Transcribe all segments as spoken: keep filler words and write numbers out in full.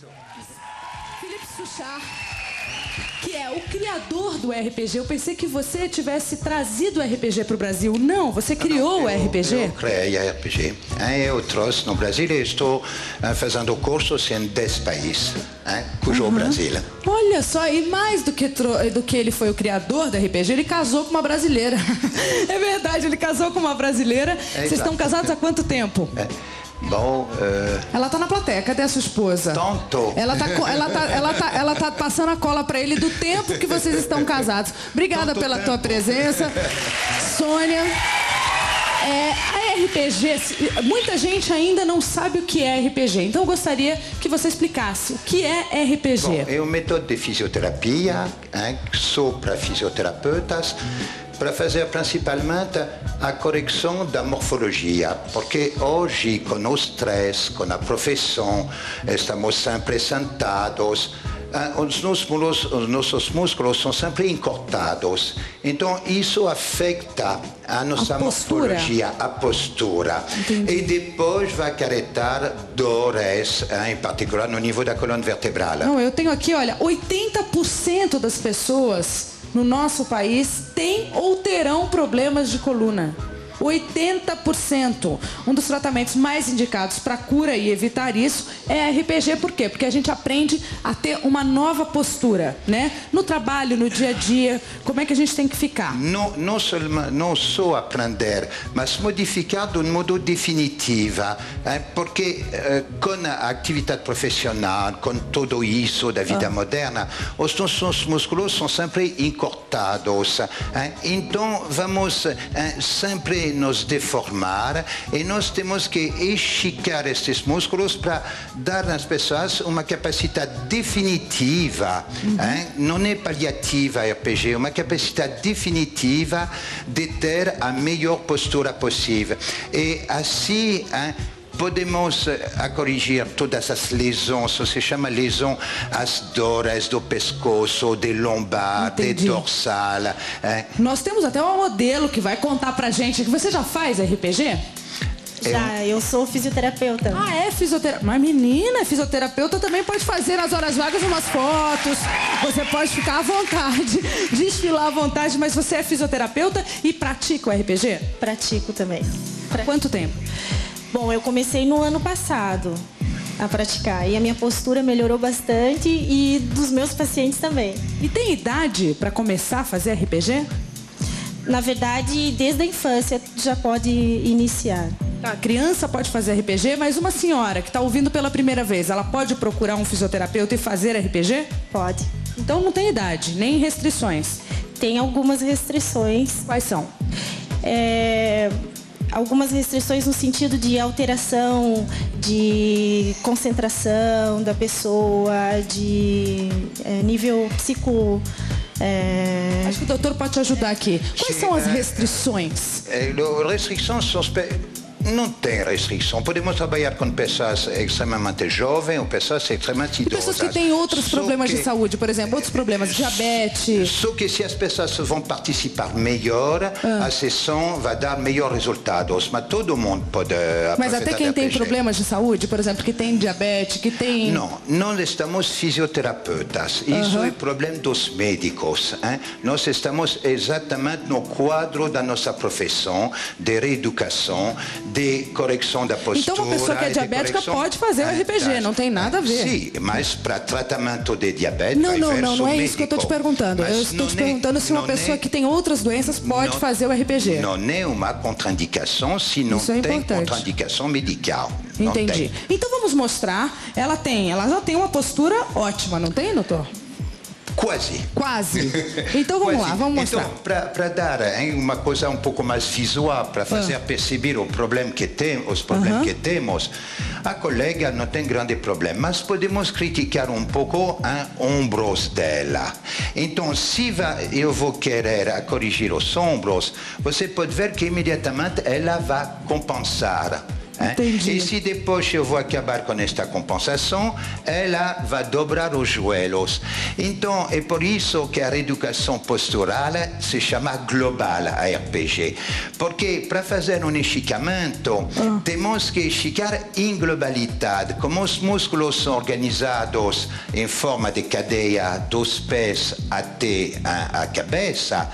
Felipe Suchard, que é o criador do R P G. Eu pensei que você tivesse trazido o R P G para o Brasil. Não, você criou não, o R P G? Eu criei o R P G. Eu trouxe no Brasil e estou fazendo cursos em dez países, cujo uhum. o Brasil. Olha só, e mais do que, do que ele foi o criador do R P G, ele casou com uma brasileira. É verdade, ele casou com uma brasileira. É, Vocês estão casados há quanto tempo? É. Bom, uh... ela tá na plateia, cadê a sua esposa? Tonto. Ela tá, ela tá, ela tá, ela tá passando a cola pra ele do tempo que vocês estão casados. Obrigada Tonto pela tempo. tua presença, Sônia. É, a R P G, muita gente ainda não sabe o que é R P G, então eu gostaria que você explicasse o que é R P G. Bom, é um método de fisioterapia, hein, só para fisioterapeutas, para fazer principalmente a correção da morfologia, porque hoje, com o stress, com a profissão, estamos sempre sentados, os nossos, os nossos músculos são sempre encurtados. Então, isso afeta a nossa a morfologia, a postura. Entendi. E depois vai acarretar dores, em particular no nível da coluna vertebral. Não, eu tenho aqui, olha, oitenta por cento das pessoas no nosso país têm ou terão problemas de coluna. oitenta por cento. Um dos tratamentos mais indicados para cura e evitar isso é R P G. Por quê? Porque a gente aprende a ter uma nova postura, né? No trabalho, no dia a dia, como é que a gente tem que ficar? Não, não, só, não só aprender, mas modificar de um modo definitivo. Hein? Porque eh, com a atividade profissional, com tudo isso da vida ah. moderna, os nossos músculos são sempre encurtados. Hein? Então, vamos hein, sempre nos deformar e nós temos que esticar estes músculos para dar às pessoas uma capacidade definitiva, uhum. hein? Não é paliativa R P G, é uma capacidade definitiva de ter a melhor postura possível. E assim, hein, podemos a corrigir todas as lesões, se chama lesão, as dores do pescoço, de lombar, Entendi. de dorsal. Hein? Nós temos até um modelo que vai contar pra gente. Você já faz R P G? Já, eu sou fisioterapeuta. Ah, é fisioterapeuta. Mas menina, fisioterapeuta também pode fazer nas horas vagas umas fotos. Você pode ficar à vontade, desfilar à vontade, mas você é fisioterapeuta e pratica o R P G? Pratico também. Há quanto tempo? Bom, eu comecei no ano passado a praticar e a minha postura melhorou bastante e dos meus pacientes também. E tem idade para começar a fazer R P G? Na verdade, desde a infância já pode iniciar. A criança pode fazer R P G, mas uma senhora que está ouvindo pela primeira vez, ela pode procurar um fisioterapeuta e fazer R P G? Pode. Então não tem idade, nem restrições? Tem algumas restrições. Quais são? É... Algumas restrições no sentido de alteração de concentração da pessoa, de é, nível psico... É... Acho que o doutor pode te ajudar aqui. Quais Sim, são as restrições? É, restrições são... Não tem restrição. Podemos trabalhar com pessoas extremamente jovens ou pessoas extremamente idosas. E pessoas que têm outros só problemas que, de saúde, por exemplo, outros problemas, diabetes. Só que se as pessoas vão participar melhor, ah. a sessão vai dar melhores resultados. Mas todo mundo pode Mas até quem tem problemas de saúde, por exemplo, que tem diabetes, que tem... Não, não estamos fisioterapeutas. Isso uh-huh. é problema dos médicos. Hein? Nós estamos exatamente no quadro da nossa profissão de reeducação, de correção da postura. Então uma pessoa que é diabética correção... pode fazer o R P G, não tem nada a ver. Sim, mas para tratamento de diabetes... Não, não, não, não é isso que eu estou te perguntando. Mas eu estou te perguntando é, se uma pessoa é, que tem outras doenças pode não, fazer o R P G. Não é uma contraindicação se não é tem contraindicação medical. Entendi. Então vamos mostrar. Ela tem, ela já tem uma postura ótima, não tem, doutor? Quase. Quase. Então vamos Quase. lá, vamos mostrar. Então, para dar hein, uma coisa um pouco mais visual, para fazer ah. perceber o problema que tem, os problemas uh-huh. que temos, a colega não tem grande problema, mas podemos criticar um pouco os ombros dela. Então, se vai, eu vou querer corrigir os ombros, você pode ver que imediatamente ela vai compensar. Entendi. E se depois eu vou acabar com esta compensação, ela vai dobrar os joelhos. Então, é por isso que a reeducação postural se chama global, a R P G. Porque para fazer um esticamento, ah. temos que esticar em globalidade. Como os músculos são organizados em forma de cadeia dos pés até a, a cabeça,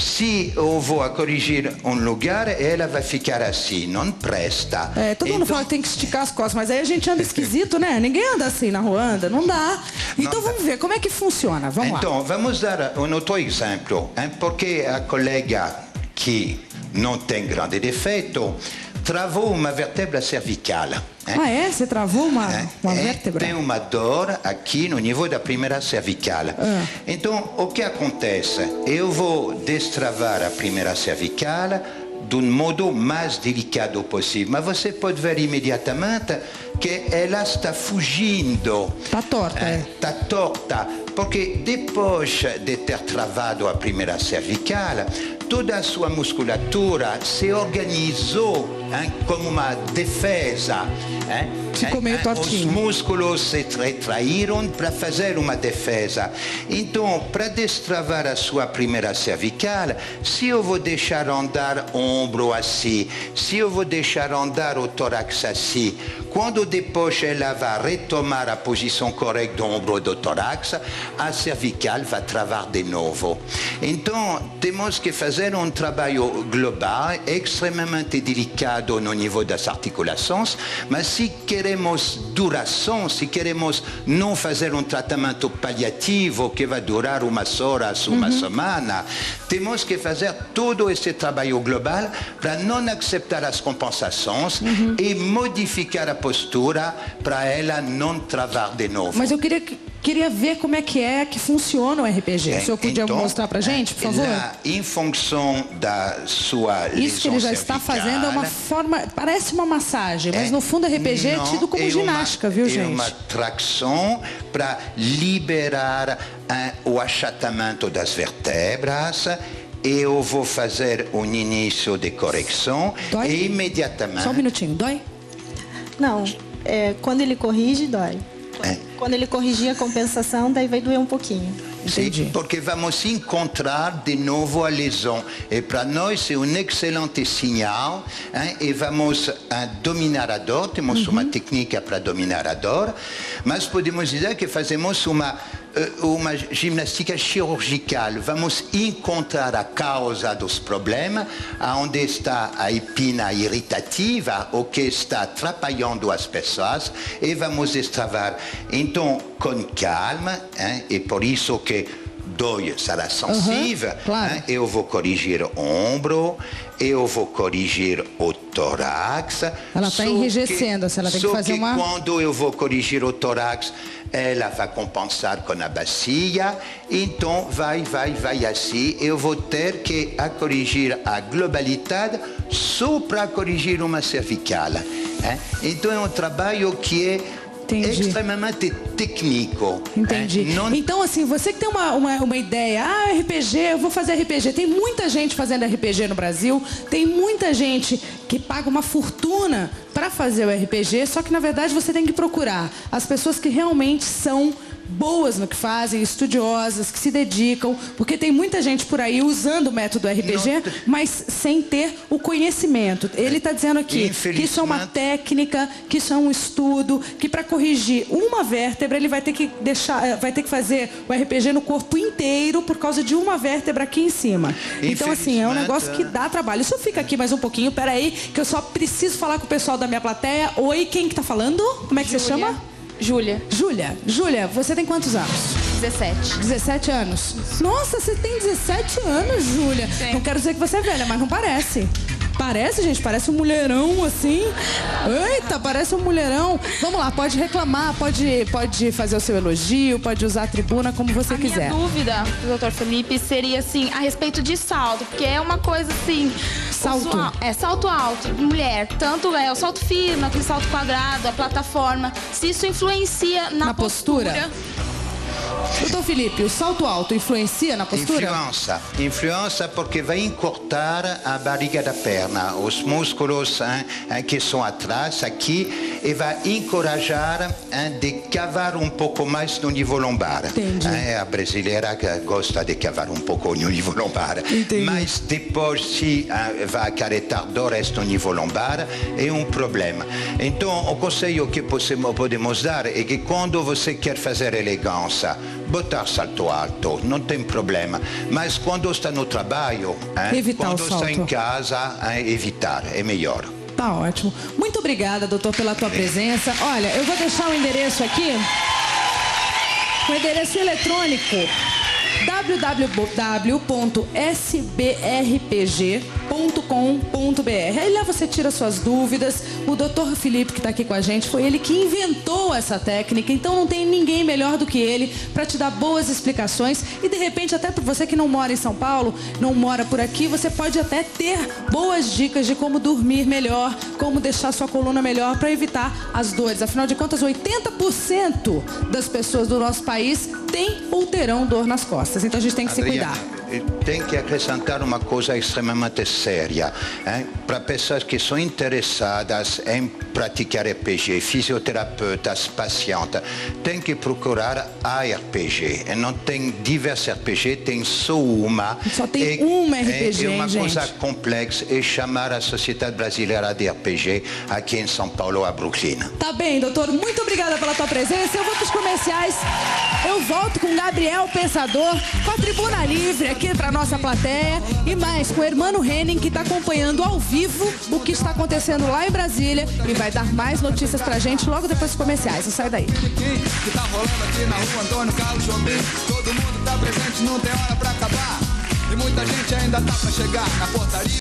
se eu vou a corrigir um lugar, ela vai ficar assim, não presta. É, todo então, mundo fala que tem que esticar as costas, mas aí a gente anda esquisito, né? Ninguém anda assim na rua, anda, não dá. Então não vamos dá. ver, como é que funciona? Vamos então, lá. Então, vamos dar um outro exemplo, hein? Porque a colega que não tem grande defeito travou uma vértebra cervical. Hein? Ah, é? Você travou uma, hein? uma vértebra? Tem uma dor aqui no nível da primeira cervical. Ah. Então, o que acontece? Eu vou destravar a primeira cervical de um modo mais delicado possível. Mas você pode ver imediatamente que ela está fugindo. Está torta, é? Está torta, porque depois de ter travado a primeira cervical, toda a sua musculatura se organizou hein, como uma defesa. Hein? Ficou meio tortinho. Os músculos se retraíram para fazer uma defesa. Então, para destravar a sua primeira cervical, se eu vou deixar andar o ombro assim, se eu vou deixar andar o tórax assim, quando depois ela vai retomar a posição correta do ombro e do tórax, a cervical vai travar de novo. Então, temos que fazer um trabalho global, extremamente delicado no nível das articulações, mas se queremos duração, se queremos não fazer um tratamento paliativo que vai durar umas horas, uma uhum. semana, temos que fazer todo esse trabalho global para não aceitar as compensações uhum. e modificar a postura para ela não travar de novo. Mas eu queria, queria ver como é que é que funciona o R P G. É, o senhor podia então, mostrar para a gente, por favor? Lá, em função da sua lesão Isso que ele já está fazendo é uma forma, parece uma massagem, mas é, no fundo R P G não, é tido como é ginástica, uma, viu, é gente? É uma tração para liberar hein, o achatamento das vértebras. Eu vou fazer um início de correção dói? E imediatamente... Só um minutinho, dói? Não, é, quando ele corrige, dói. É. Quando ele corrigir a compensação, daí vai doer um pouquinho. Entendi. Sim, porque vamos encontrar de novo a lesão. E para nós é um excelente sinal. Hein? E vamos hein, dominar a dor. Temos uhum. uma técnica para dominar a dor. Mas podemos dizer que fazemos uma, uma gimnástica cirurgical. Vamos encontrar a causa dos problemas, onde está a espina irritativa, o que está atrapalhando as pessoas, e vamos destravar. Então, com calma, hein? E por isso que dói, será sensível, uhum, claro. hein? Eu vou corrigir o ombro, eu vou corrigir o tórax. Ela está enrijecendo, que, ela tem que fazer que uma... quando eu vou corrigir o tórax, ela vai compensar com a bacia, então vai, vai, vai assim, eu vou ter que a corrigir a globalidade só para corrigir uma cervical. Hein? Então é um trabalho que é Entendi. extremamente técnico. Entendi. É, não... Então, assim, você que tem uma, uma, uma ideia, ah, R P G, eu vou fazer R P G. Tem muita gente fazendo R P G no Brasil, tem muita gente que paga uma fortuna para fazer o R P G, só que, na verdade, você tem que procurar as pessoas que realmente são boas no que fazem, estudiosas, que se dedicam, porque tem muita gente por aí usando o método R P G, não... mas sem ter o conhecimento. Ele está dizendo aqui que isso é uma técnica, que isso é um estudo, que para corrigir uma vértebra ele vai ter que deixar, vai ter que fazer o R P G no corpo inteiro por causa de uma vértebra aqui em cima. Então, assim, é um negócio que dá trabalho. Isso fica aqui mais um pouquinho, peraí, que eu só preciso falar com o pessoal da minha plateia. Oi, quem que tá falando? Como é que Júlia. você chama? Júlia. Júlia, Júlia, você tem quantos anos? dezessete. dezessete anos. Nossa, você tem dezessete anos, Júlia. Sim. Não quero dizer que você é velha, mas não parece. Parece, gente, parece um mulherão, assim. Eita, parece um mulherão. Vamos lá, pode reclamar, pode, pode fazer o seu elogio, pode usar a tribuna como você a quiser. A minha dúvida, doutor Felipe, seria, assim, a respeito de salto, porque é uma coisa, assim... Salto? Usual, é, salto alto, mulher. Tanto é o salto firme, aquele salto quadrado, a plataforma. Se isso influencia na, na postura? postura Doutor Felipe, o salto alto influencia na postura? Influenza, influenza porque vai encurtar a barriga da perna, os músculos hein, hein, que são atrás aqui, e vai encorajar hein, de cavar um pouco mais no nível lombar. Entendi. Hein, a brasileira gosta de cavar um pouco no nível lombar. Entendi. Mas depois, se hein, vai acarretar dores no nível lombar, é um problema. Então, o conselho que podemos dar é que quando você quer fazer elegância, botar salto alto, não tem problema. Mas quando está no trabalho, hein, evitar quando o salto. está em casa, hein, evitar, é melhor. Tá ótimo. Muito obrigada, doutor, pela tua presença. Olha, eu vou deixar o endereço aqui, o endereço eletrônico w w w ponto s b r p g ponto com ponto b r. Aí lá você tira suas dúvidas. O doutor Felipe, que está aqui com a gente, foi ele que inventou essa técnica, então não tem ninguém melhor do que ele para te dar boas explicações e de repente até para você que não mora em São Paulo, não mora por aqui, você pode até ter boas dicas de como dormir melhor, como deixar sua coluna melhor para evitar as dores. Afinal de contas, oitenta por cento das pessoas do nosso país têm ou terão dor nas costas, então a gente tem que Adriana, se cuidar. Tem que acrescentar uma coisa extremamente séria, hein? Para pessoas que são interessadas em praticar R P G, fisioterapeutas, pacientes, tem que procurar a R P G. E não tem diversas R P G, tem só uma. Só tem e, uma R P G, É uma hein, coisa gente? complexa e chamar a Sociedade Brasileira de R P G aqui em São Paulo, a Brooklyn. Tá bem, doutor. Muito obrigada pela tua presença. Eu vou para os comerciais. Eu volto com Gabriel Pensador, com a Tribuna Livre aqui para nossa plateia e mais com o Hermano Henning, que está acompanhando ao vivo o que está acontecendo lá em Brasília e vai dar mais notícias pra gente logo depois dos comerciais. Não sai daí. Que tá rolando aqui na rua Antônio Carlos Jobim. Todo mundo tá presente, não tem hora pra acabar. E muita gente ainda tá pra chegar na portaria.